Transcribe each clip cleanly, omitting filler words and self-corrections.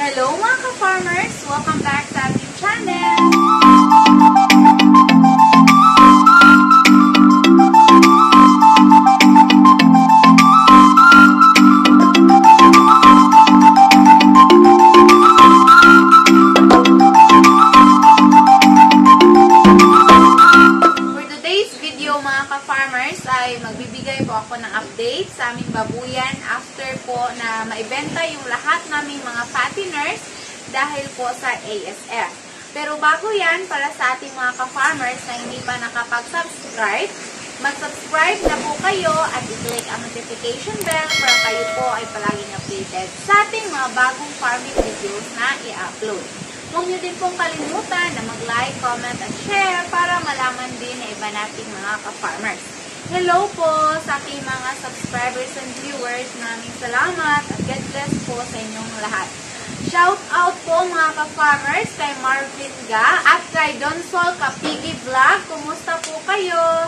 Hello mga ka-farmers! Welcome back sa ating channel! For today's video mga ka-farmers ay magbibigay po ako ng update sa aming babuyan after po na maibenta yung lahat naming mga fatteners dahil po sa ASF. Pero bago yan, para sa ating mga ka-farmers na hindi pa nakapag-subscribe, mag-subscribe na po kayo at i-click ang notification bell para kayo po ay palaging updated sa ating mga bagong farming videos na i-upload. Huwag niyo din pong kalimutan na mag-like, comment, at share para malaman din na iba nating mga ka-farmers. Hello po sa aking mga subscribers and viewers. Maraming salamat at God bless po sa inyong lahat. Shout out po mga ka-farmers kay Marvin Ga at kay Donsol Kapigi Vlog. Kumusta po kayo?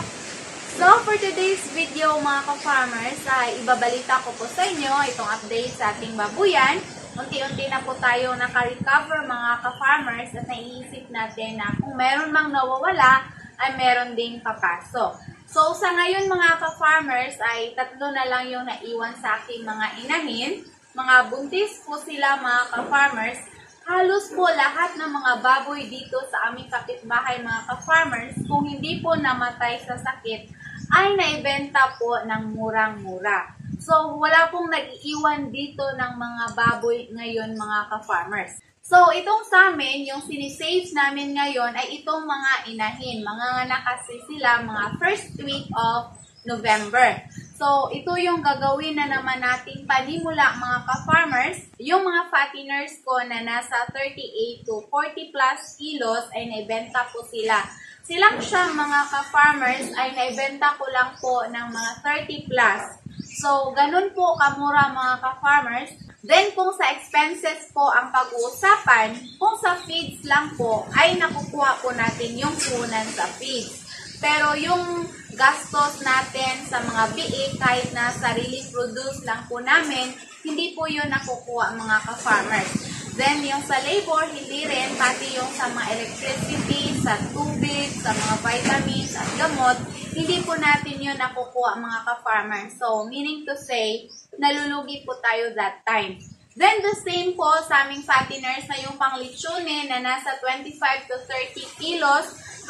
So for today's video mga ka-farmers ay ibabalita ko po sa inyo itong update sa ating babuyan. Unti-unti na po tayo naka-recover mga ka-farmers at naiisip natin na kung meron mang nawawala ay meron ding papasok. So sa ngayon mga ka-farmers ay tatlo na lang yung naiwan sa aking mga inahin. Mga buntis po sila mga ka-farmers. Halos po lahat ng mga baboy dito sa aming kapitbahay mga ka-farmers, kung hindi po namatay sa sakit, ay naibenta po ng murang-mura. So, wala pong nag-iiwan dito ng mga baboy ngayon mga ka-farmers. So, itong sa amin, yung sinisave namin ngayon ay itong mga inahin. Mga anak kasi sila mga first week of November. So, ito yung gagawin na naman nating panimula mga ka-farmers. Yung mga fatteners ko na nasa 38 to 40 plus kilos ay naibenta po sila. Silang siya mga ka-farmers ay naibenta ko lang po ng mga 30 plus. So, ganun po kamura mga ka-farmers. Then, kung sa expenses po ang pag-uusapan, kung sa feeds lang po, ay nakukuha po natin yung punan sa feeds. Pero yung gastos natin sa mga biik, kahit na sarili produce lang po namin, hindi po yun nakukuha mga ka-farmers. Then, yung sa labor, hindi rin, pati yung sa mga electricity, sa tubig, sa mga vitamins at gamot, hindi po natin yun nakukuha mga ka-farmers. So, meaning to say, nalulugi po tayo that time. Then, the same po sa aming fatteners na yung pang-lechone na nasa 25 to 30 kilos,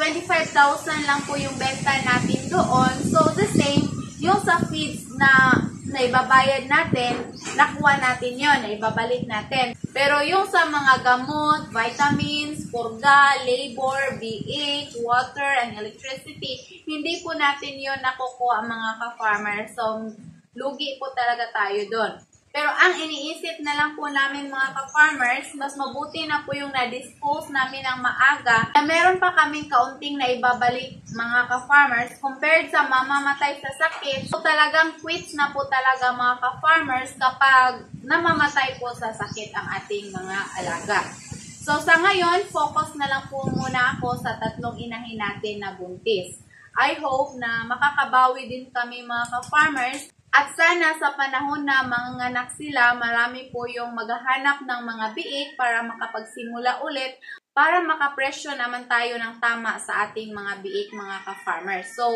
25,000 lang po yung benta natin doon. So, the same, yung sa feeds na ibabayad natin, nakuha natin yun, na ibabalik natin. Pero yung sa mga gamot, vitamins, purga, labor, BH, water, and electricity, hindi po natin yun nakukuha mga ka-farmers. So, lugi po talaga tayo doon. Pero ang iniisip na lang po namin mga ka-farmers, mas mabuti na po yung na-dispose namin ng maaga na meron pa kaming kaunting na ibabalik mga ka-farmers compared sa mamamatay sa sakit. So talagang quits na po talaga mga ka-farmers kapag namamatay po sa sakit ang ating mga alaga. So sa ngayon, focus na lang po muna ako sa tatlong inahin natin na buntis. I hope na makakabawi din kami mga ka-farmers. At sana sa panahon na manganganak sila, marami po yung maghahanap ng mga biik para makapagsimula ulit para makapresyo naman tayo ng tama sa ating mga biik mga ka-farmers. So,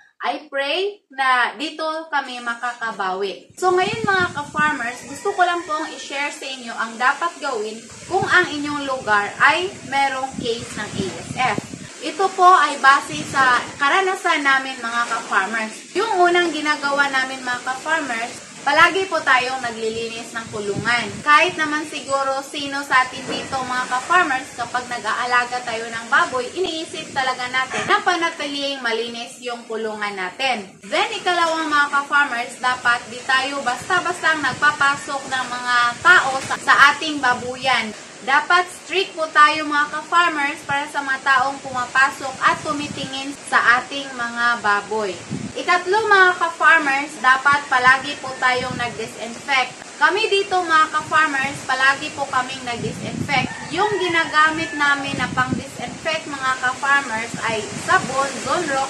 I pray na dito kami makakabawi. So, ngayon mga ka-farmers, gusto ko lang pong i-share sa inyo ang dapat gawin kung ang inyong lugar ay merong case ng ASF. Ito po ay base sa karanasan namin mga ka-farmers. Yung unang ginagawa namin mga ka-farmers, palagi po tayong naglilinis ng kulungan. Kahit naman siguro sino sa atin dito mga ka-farmers, kapag nag-aalaga tayo ng baboy, iniisip talaga natin na panatiling malinis yung kulungan natin. Then ikalawang mga ka-farmers, dapat di tayo basta-bastang nagpapasok ng mga tao sa ating babuyan. Dapat strict po tayo mga ka-farmers para sa mga taong pumapasok at tumitingin sa ating mga baboy. Ikatlo mga ka-farmers, dapat palagi po tayong nag-disinfect. Kami dito mga ka-farmers, palagi po kaming nag-disinfect. Yung ginagamit namin na pang-disinfect mga ka-farmers ay sabon, Zonrox,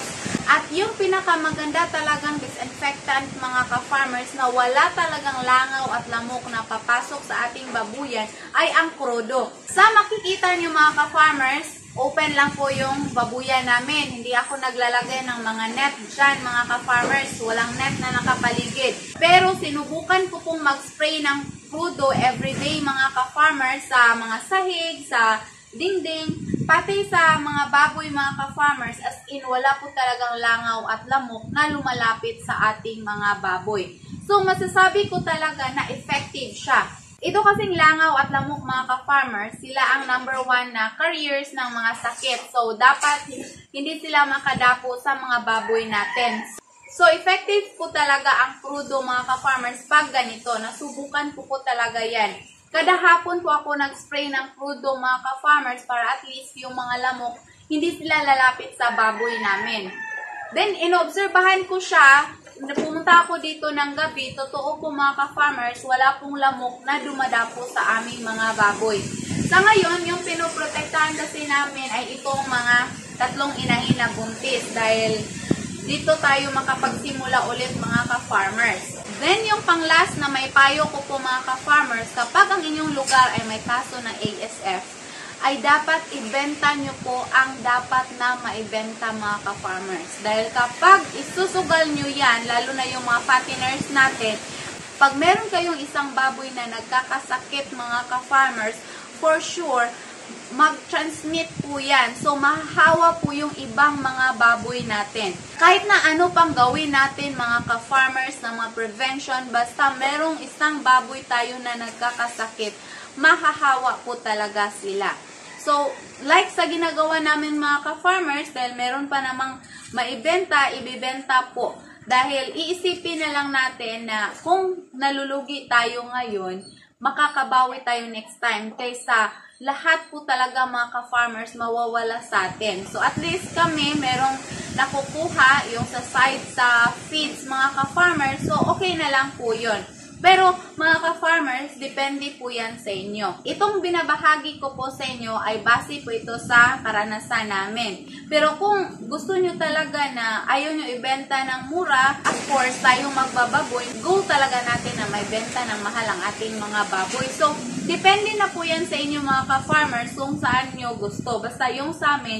At yung pinakamaganda talagang disinfectant mga ka-farmers na wala talagang langaw at lamok na papasok sa ating babuyan ay ang Crudo. Sa makikita nyo mga ka-farmers, open lang po yung babuyan namin. Hindi ako naglalagay ng mga net dyan mga ka-farmers. Walang net na nakapaligid. Pero sinubukan ko pong mag-spray ng Crudo everyday mga ka-farmers sa mga sahig, sa dingding, pati sa mga baboy mga ka-farmers, as in wala po talagang langaw at lamok na lumalapit sa ating mga baboy. So masasabi ko talaga na effective siya. Ito kasing langaw at lamok mga ka-farmers, sila ang number 1 na carriers ng mga sakit. So dapat hindi sila makadapo sa mga baboy natin. So effective po talaga ang Crudo mga ka-farmers pag ganito. Nasubukan po talaga yan. Kada hapon po ako nag-spray ng Crudo mga ka-farmers para at least yung mga lamok hindi sila lalapit sa baboy namin. Then inobserbahan ko siya, pumunta ako dito ng gabi, totoo po mga ka-farmers, wala pong lamok na dumadapo sa aming mga baboy. Sa ngayon, yung pinoprotektahan kasi namin ay itong mga 3 inahin na buntis dahil dito tayo makapagsimula ulit mga ka-farmers. Then, yung pang-last na may payo ko po mga ka-farmers, kapag ang inyong lugar ay may kaso ng ASF, ay dapat ibenta nyo po ang dapat na maibenta mga ka-farmers. Dahil kapag isusugal nyo yan, lalo na yung mga fatteners natin, pag meron kayong isang baboy na nagkakasakit mga ka-farmers, for sure, mag-transmit po yan. So, mahahawa po yung ibang mga baboy natin. Kahit na ano pang gawin natin mga ka-farmers na mga prevention, basta merong isang baboy tayo na nagkakasakit, mahahawa po talaga sila. So, like sa ginagawa namin mga ka-farmers, dahil meron pa namang maibenta, ibibenta po. Dahil iisipin na lang natin na kung nalulugi tayo ngayon, makakabawi tayo next time kaysa lahat po talaga mga ka-farmers mawawala sa atin. So at least kami merong nakukuha yung sa side sa feeds mga ka-farmers. So okay na lang po yun. Pero mga ka-farmers, depende po yan sa inyo. Itong binabahagi ko po sa inyo ay base po ito sa karanasan namin. Pero kung gusto nyo talaga na ayaw nyo ibenta ng mura, of course, tayong magbababoy, goal talaga natin na may benta ng mahal ang ating mga baboy. So, depende na po yan sa inyo mga ka-farmers kung saan nyo gusto. Basta yung sa amin,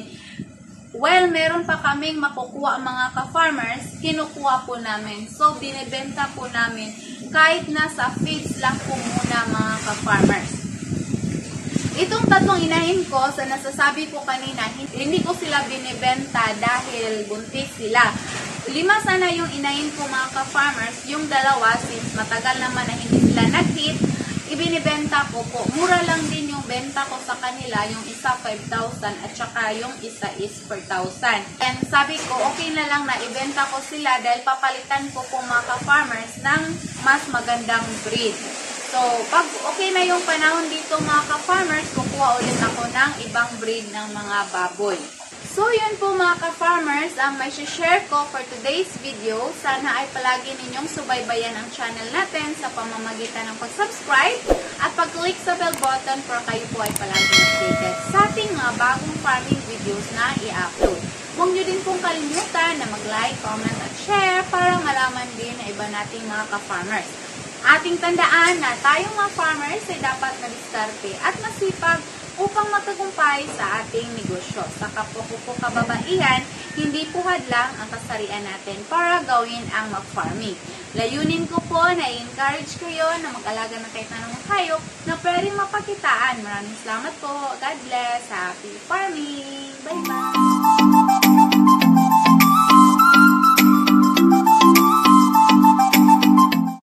well, meron pa kaming makukuha mga ka-farmers, kinukuha po namin. So, binibenta po namin kahit nasa feeds lang po muna mga ka-farmers. Itong 3 inahin ko, sa nasasabi ko kanina, hindi ko sila binibenta dahil buntis sila. 5 sana yung inahin ko mga ka-farmers, yung 2 since matagal naman na hindi sila nag-hit, ibinibenta ko po. Mura lang din yung benta ko sa kanila, yung isa 5,000 at saka yung isa is 4,000. And sabi ko, okay na lang na ibenta ko sila dahil papalitan ko po mga ka-farmers ng mas magandang breed. So, pag okay na yung panahon dito mga ka-farmers, kukuha ulit ako ng ibang breed ng mga baboy. So, yun po mga ka-farmers ang may share ko for today's video. Sana ay palagi ninyong subaybayan ang channel natin sa pamamagitan ng pag-subscribe at pag-click sa bell button para kayo po ay palagi updated sa ating mga bagong farming videos na i-upload. Huwag nyo din pong kalimutan na mag-like, comment at share para malaman din na iba nating mga ka-farmers. Ating tandaan na tayong mga farmers ay dapat madiskarte at masipag upang magtagumpay sa ating negosyo. Sa kapwa kababaihan, hindi po hadlang ang kasarian natin para gawin ang mag-farming. Layunin ko po na i-encourage kayo na mag-alaga ng kahit anong hayop na pwedeng mapakitaan. Maraming salamat po. God bless. Happy farming. Bye-bye.